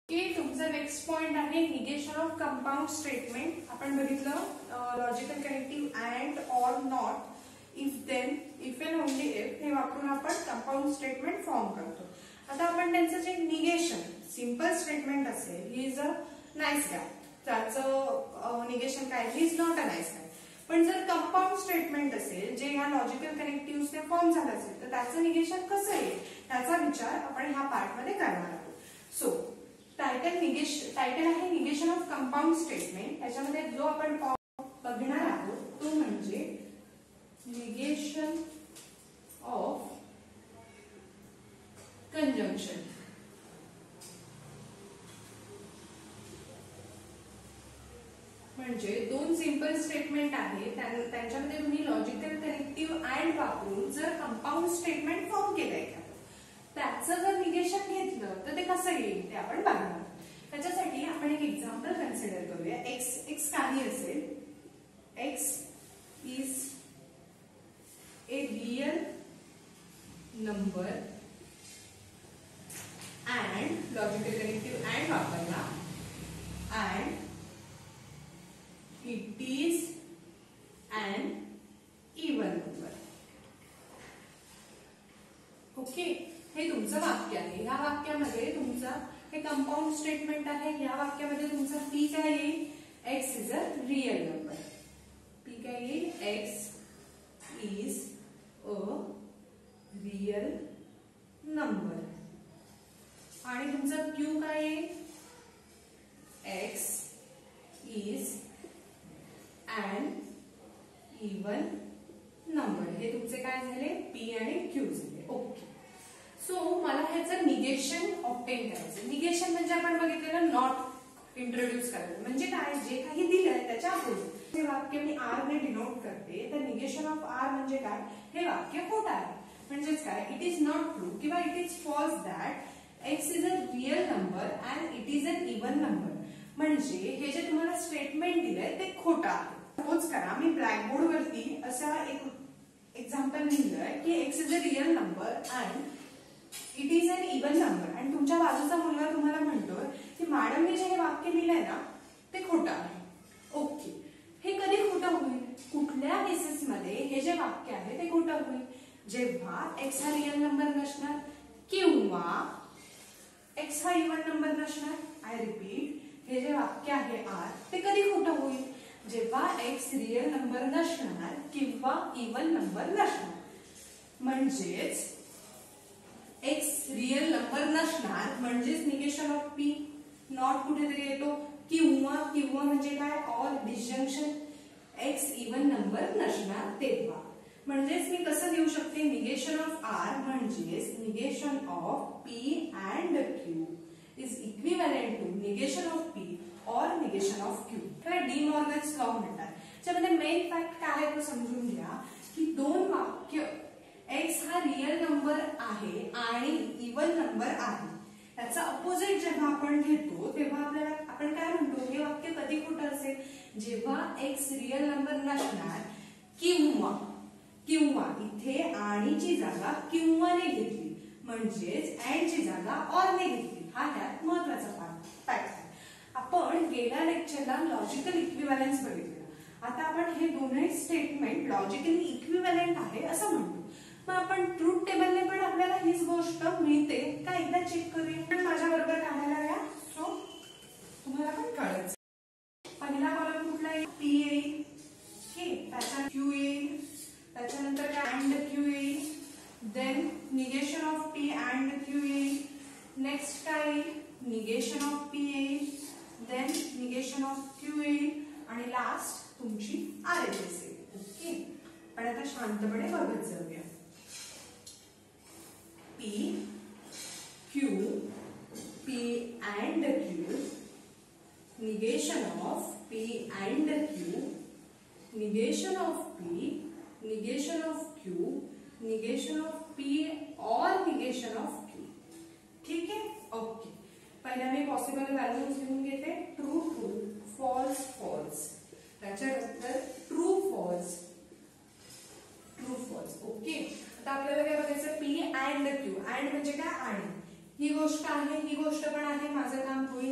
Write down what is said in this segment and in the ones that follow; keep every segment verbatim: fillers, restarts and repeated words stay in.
की तुमचा next point आहे निगेशन ऑफ कंपाउंड स्टेटमेंट. आपण बघितलं logical connective and or not if then if and only if हे वापरून आपण कंपाउंड स्टेटमेंट फॉर्म करतो. आता आपण त्यांचं जे निगेशन सिंपल स्टेटमेंट असेल ही इज अ नाईस गाय, त्याचं निगेशन काय he is not a nice guy. पण जर कंपाउंड स्टेटमेंट असेल जे ह्या लॉजिकल कनेक्टिव्हने फॉर्म झालं असेल तर त्याचं निगेशन कसं येईल त्याचा विचार आपण ह्या पार्ट मध्ये करणार आहोत. सो टायटल निगेशन टायटल आहे निगेशन ऑफ कंपाउंड स्टेटमेंट. त्याच्यामध्ये जो आपण बघणार आहोत तो म्हणजे निगेशन ऑफ कंजंक्शन. म्हणजे दोन सिंपल स्टेटमेंट आहे त्यांच्यामध्ये तुम्ही लॉजिकल कनेक्टिव्ह अँड वापरून जर कंपाउंड स्टेटमेंट फॉर्म केलंय का त्याचं जर निगेशन घेतलं तर ते कसं येईल ते आपण बघणार. त्याच्यासाठी आपण एक एक्झाम्पल कन्सिडर करूया. एक्स एक्स काही असेल, X is a real number and logical connective and वापरला and it is an even number. Okay, हे तुमचं वाक्य आहे. ह्या वाक्यामध्ये तुमचा हे कंपाउंड स्टेटमेंट आहे. ह्या वाक्यामध्ये तुमचा पी काय येईल, X is a real number. P काय येईल, X is a real number. आणि तुमचा क्यू काय येईल, X is an even number. हे तुमचे काय झाले, पी आणि क्यू झाले. ओके, सो मला ह्याचं निगेशन ऑब्टेन करायचं. निगेशन म्हणजे आपण बघितलेलं नॉट इंट्रोड्यूस करायचं. म्हणजे काय, जे काही दिलंय त्याच्या अपोजिट. हे वाक्य मी आर ने डिनोट करते तर निगेशन ऑफ आर म्हणजे काय, हे वाक्य खोटं आहे. म्हणजेच काय, इट इज नॉट ट्रू किंवा it is false that X is a real number and it is an even number. म्हणजे हे जे तुम्हाला स्टेटमेंट दिलंय ते खोटं आहे. सपोज करा मी ब्लॅकबोर्ड वरती असा एक एक्झाम्पल लिहिलंय की x is a real number and it is an even number. आणि तुमच्या बाजूचा मुलगा तुम्हाला म्हणतोय की मॅडमने जे हे वाक्य लिहिलंय ना ते खोटं आहे. ओके, हे कधी खोटं होईल, कुठल्या केसेस मध्ये हे जे वाक्य आहे ते खोटं होईल, जेव्हा एक्स हा रियल नंबर नसणार किंवा एक्स हा इवन नंबर नसणार. आय रिपीट, हे जे वाक्य आहे आर ते कधी खोटं होईल, जेव्हा एक्स रियल नंबर नसणार किंवा इवन नंबर नसणार. म्हणजेच एक्स रियल नंबर नसणार म्हणजेच निगेशन ऑफ पी. नॉट कुठेतरी येतो किंवा किंवा म्हणजे काय, or disjunction x even number नसणार तेव्हा. म्हणजेच मी कसं लिहू शकते, निगेशन ऑफ आर म्हणजेच negation of p and q is equivalent to negation of p or negation of q. त्याला डी मॉर्गन्स लॉ म्हणतात. त्याच्यामध्ये मेन फॅक्ट काय आहे तो समजून घ्या की दोन वाक्य एक्स हा रियल नंबर आहे आणि इवन नंबर आहे त्याचा अपोजिट जेव्हा आपण घेतो तेव्हा आपल्याला आपण काय म्हणतो, हे वाक्य कधी खोटं असेल, जेव्हा एक्स रियल नंबर नसणार किंवा किंवा इथे आणीची जागा किंवाने घेतली म्हणजेच अँड ची जागा ऑर ने घेतली. हा ह्यात महत्वाचा फॅक्ट आहे. आपण गेल्या लेक्चरला लॉजिकल इक्विव्हॅलन्स बघितलं. आता आपण हे दोन्ही स्टेटमेंट लॉजिकली इक्विव्हॅलंट आहे असं म्हणतो. मग आपण ट्रूथ टेबलने पण आपल्याला हीच गोष्ट मिळते का एकदा चेक करूया. पण माझ्या बरोबर काढायला या, सो तुम्हाला पण कळेल. पहिला कॉलम कुठला येईल, पी येईल, त्याच्या क्यू येईल, त्याच्यानंतर काय अँड क्यू येईल, then negation of p and q येईल, नेक्स्ट काय येईल, निगेशन ऑफ पी येईल, देन निगेशन ऑफ क्यू येईल आणि लास्ट तुमची आर एच एस येईल. ओके, पण आता शांतपणे बघत जाऊया. P q p and q, negation of p and q, negation of p, negation of q, negation of p or negation of q. ठीक आहे, ओके. पहिल्या मी पॉसिबल व्हॅल्यूज लिहून घेते. ट्रू ट्रू, फॉल्स फॉल्स, त्याच्यानंतर true false, true false. Okay, आता आपल्याला काय बघायचं, पी अँड क्यू. अँड म्हणजे काय, आणि ही गोष्ट आहे, ही गोष्ट पण आहे, माझं काम होईल.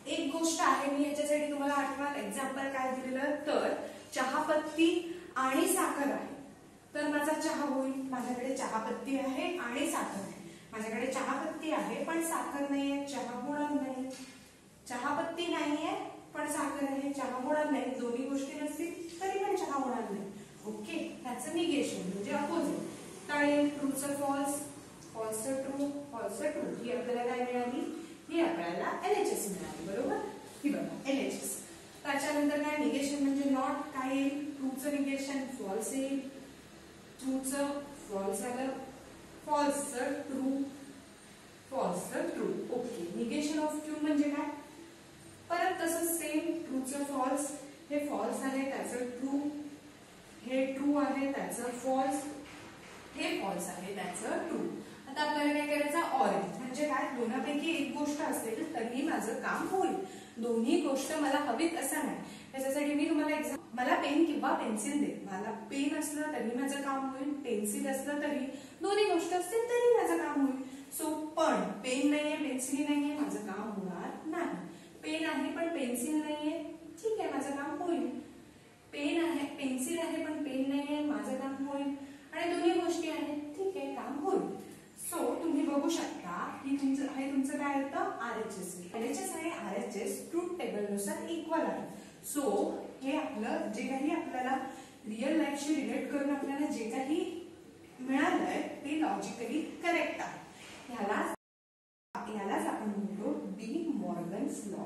एक गोष्ट आहे, मी याच्यासाठी तुम्हाला आठवण एक्झाम्पल काय दिलेलं, तर चहापत्ती आणि साखर आहे, तर माझा चहा होईल. माझ्याकडे चहापत्ती आहे आणि साखर आहे. माझ्याकडे चहापत्ती आहे पण साखर नाहीये, चहा होणार नाही. चहापत्ती नाहीये पण साखर आहे, चहा होणार नाही. दोन्ही गोष्टी नसतील तरी पण चहा होणार नाही. ओके, ह्याचं निगेशन म्हणजे अपोजिट. काय ट्रूचं फॉल्स, फॉल्सचं ट्रू, फॉल्सचं ट्रू. ही आपल्याला काय मिळाली, ही आपल्याला एलएचएस मिळाली. बरोबर, ही बघा एलएचएस. त्याच्यानंतर काय निगेशन म्हणजे नॉट. काय येईल, ट्रूचं निगेशन फॉल्स येईल. ट्रूचं फॉल्स आलं, फॉल्सचं ट्रू, फॉल्सचं true. Okay, negation of q म्हणजे काय, परत तसंच सेम. ट्रूचं फॉल्स, हे फॉल्स आहे त्याचं ट्रू, हे ट्रू आहे त्याचं फॉल्स, हे फॉल्स आहे त्याचं ट्रू. आता आपल्याला काय करायचं, ऑर म्हणजे काय, दोनापैकी एक गोष्ट असेल तरी माझं काम होईल. दोन्ही गोष्ट मला हवीत असं नाही. त्याच्यासाठी मी तुम्हाला एक्झाम, मला पेन किंवा पेन्सिल दे. मला पेन असलं तरी माझं काम होईल, पेन्सिल असलं तरी, दोन्ही गोष्ट असतील तरी माझं काम होईल. सो पण पेन नाहीये, पेन्सिल नाहीये, माझं काम होणार नाही. पेन आहे पण पेन्सिल नाहीये, ठीक आहे माझं काम होईल. पेन आहे, पेन्सिल आहे पण पेन नाहीये, माझं काम होईल. आणि दोन्ही गोष्टी आहेत, ठीक आहे काम होईल. सो तुम्ही बघू शकता की तुमचं हे तुमचं काय होतं, आरएचएस. एलएचएस आणि आरएचएस ट्रूथ टेबल नुसार इक्वल आहे. सो हे आपलं जे काही आपल्याला रिअल लाईफशी रिलेट करून आपल्याला जे काही मिळालंय ते लॉजिकली करेक्ट आहे. ह्यालाच ह्यालाच आपण म्हणतो डी मॉर्गन्स लॉ.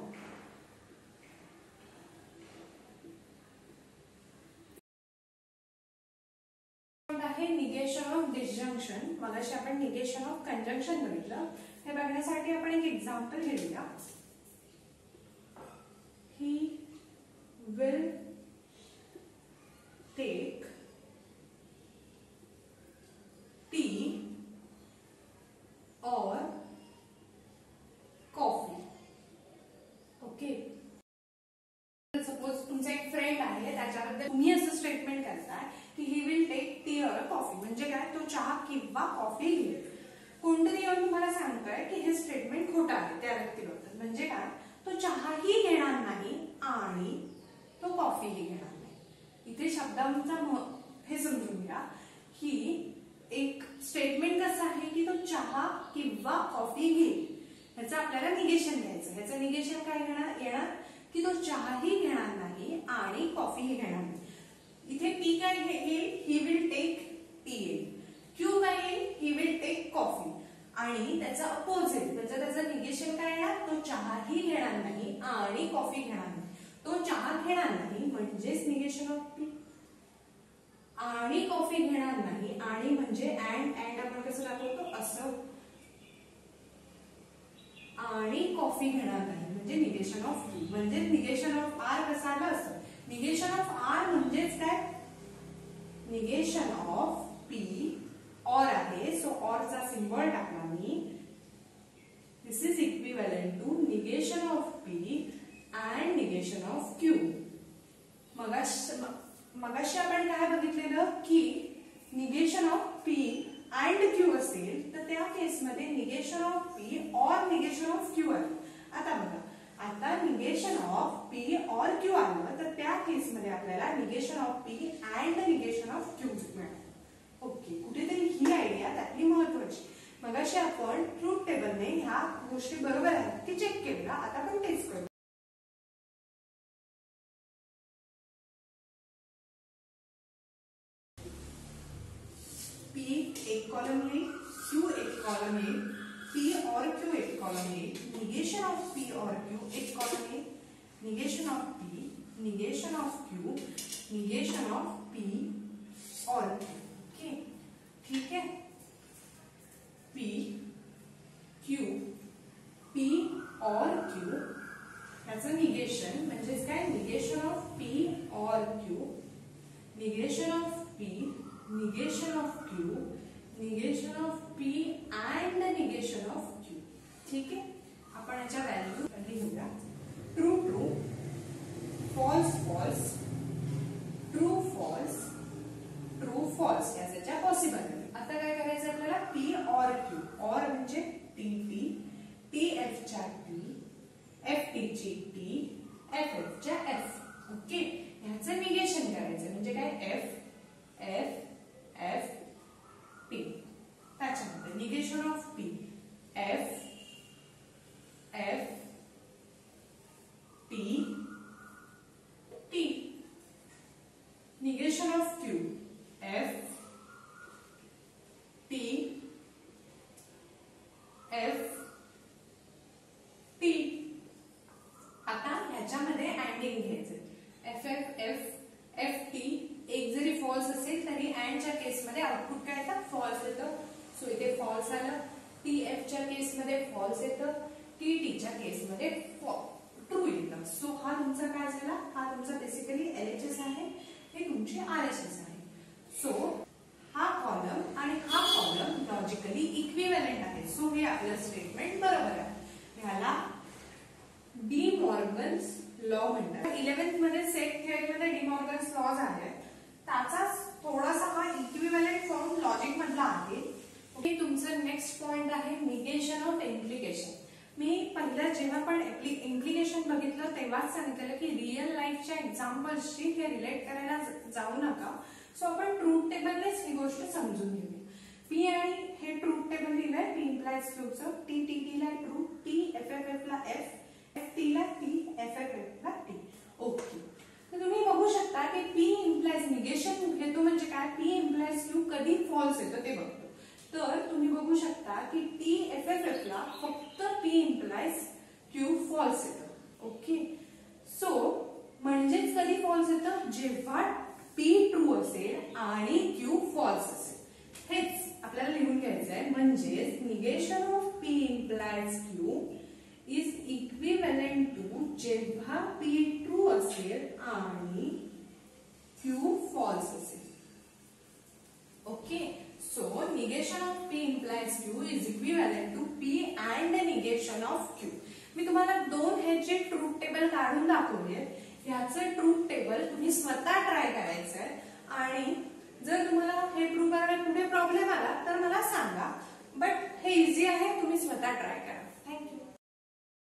आहे निगेशन ऑफ डिसजंक्शन. मगाशी आपण निगेशन ऑफ कंजंक्शन बघितलं. हे बघण्यासाठी आपण एक एक्झाम्पल घेऊया. He will take tea or coffee. Okay, suppose तुमचा एक फ्रेंड आहे, त्याच्याबद्दल तुम्ही असं स्टेटमेंट करताय की he will take tea or coffee. म्हणजे काय, तो चहा किंवा कॉफी घेईल. कोणतरी येऊन तुम्हाला सांगतोय की हे स्टेटमेंट खोटं आहे त्या व्यक्तीबद्दल. म्हणजे काय, तो चहाही घेणार नाही आणि तो कॉफीही घेणार नाही. इथे शब्दांचा हे समजून घ्या की एक स्टेटमेंट कसं आहे की तो चहा किंवा कॉफी घेईल, ह्याचं आपल्याला निगेशन घ्यायचं. ह्याचं निगेशन काय घेणार येणार की तो चहाही घेणार नाही आणि कॉफीही घेणार नाही. इथे पी काय येईल, ही विल टेक टी येईल. क्यू काय येईल, ही विल टेक कॉफी. आणि त्याचं अपोजिट, त्याचं त्याचं निगेशन काय येणार, तो चहाही घेणार नाही आणि कॉफी घेणार नाही. तो चहा घेणार नाही म्हणजेच निगेशन ऑफ पी, आणि कॉफी घेणार नाही आणि म्हणजे अँड अँड आपण कसं दाखवतो असं, आणि कॉफी घेणार नाही म्हणजे निगेशन ऑफ पी. म्हणजे निगेशन ऑफ आर कसं आलं असं. निगेशन ऑफ आर म्हणजेच काय, निगेशन ऑफ पी ऑर आहे. सो ऑरचा सिम्बॉल टाकला मी. This is equivalent to negation of p and negation of q. मगाशी मगाशी आपण काय बघितलेलं की negation of p and q असेल तर त्या केसमध्ये negation of p or negation of q आहे. आता बघा, आता negation of p or Q आलं तर त्या केसमध्ये आपल्याला negation of p and negation of q मिळालं. ओके, कुठेतरी ही आयडिया त्यातली महत्वाची. मगाशी आपण ट्रूथ टेबलने ह्या गोष्टी बरोबर आहेत की चेक केलं. आता आपण तेच करू. पी एक कॉलम येईल, क्यू एक कॉलम येईल, पी और क्यू एक कॉलम येईल, negation of p or q एक कॉलम येईल, negation of p, negation of q, negation of p or q. ठीक है, p q, p or q त्याचं निगेशन म्हणजेच काय, negation of p or q, negation of p, negation of q, negation of p and negation of q. ठीक आहे, आपण याच्या value लिहूया. True true, false false, true false, true false याच्या possible. आता काय करायचं आपल्याला, पी और क्यू. और म्हणजे टी टी, टी एफ च्या टी, एफ टी ची टी, एफ एफ च्या एफ. ओके, ह्याचं निगेशन करायचं म्हणजे काय, एफ एफ एफ टी. त्याच्यामध्ये negation of p, F F T T. Negation of q, F T F T. आता ह्याच्यामध्ये अँडिंग घ्यायचं, F F F F T. एक जरी फॉल्स असेल तरी अँडच्या केसमध्ये आउटपुट काय येतं, फॉल्स येतं. सो इथे फॉल्स आलं. टी एफच्या केसमध्ये फॉल्स येतं, टी टीच्या केसमध्ये ट्रू येतं. सो हा तुमचा काय झाला, हा तुमचा बेसिकली एलएचएस आहे, हे तुमची आरएचएस आहे. सो हा कॉलम आणि हा कॉलम लॉजिकली इक्विव्हॅलेंट आहे. सो हे आपलं स्टेटमेंट बरोबर आहे. ह्याला डी मॉर्गन्स लॉ म्हणतात. इलेव्हन्थ मध्ये सेट थिअरीमध्ये डी मॉर्गन्स लॉज आहे, त्याचा थोडासा हा इक्विव्हॅलेंट फॉर्म लॉजिक मधला आहे. ओके, तुमचं नेक्स्ट पॉइंट आहे निगेशन ऑफ इम्प्लिकेशन. मी पहिला जेव्हा पण इम्प्लिकेशन बघितलं तेव्हाच सांगितलं की रिअल लाईफच्या एक्झाम्पल्सशी हे रिलेट करायला जाऊ नका. सो आपण ट्रूथ टेबलनेच ही गोष्ट समजून घेऊया. पी आणि हे ट्रूथ टेबल लिहिलंय, पी इम्प्लाइज क्यूचं. टी टी टी ला true, T F F F ला एफ, एफ टी ला टी, एफ एफ एफ ला टी. ओके, तर तुम्ही बघू शकता की पी इम्प्लाइज निगेशन घेतो म्हणजे काय, पी इम्प्लाइज क्यू कधी फॉल्स येतं ते बघतो. तर तुम्ही बघू शकता की टी एफ एफ एफ ला फक्त पी इम्प्लाइज क्यू फॉल्स येतं. ओके, सो म्हणजेच कधी फॉल्स येतं, जेव्हा पी ट्रू असेल आणि क्यू फॉल्स असेल. हेच आपल्याला लिहून घ्यायचं आहे. म्हणजेच negation of p implies q is equivalent to जेव्हा पी ट्रू असेल आणि क्यू फॉल्स असेल. Okay, so negation of p implies q is equivalent to p and negation of q. मी तुम्हाला दोन ह्याचे ट्रूथ टेबल काढून दाखवले. ह्याचं ट्रूथ टेबल तुम्ही स्वतः ट्राय करायचंय आणि जर तुम्हाला हे प्रूव्ह करण्यात पुढे प्रॉब्लेम आला तर मला सांगा. बट हे इझी आहे, तुम्ही स्वतः ट्राय करा.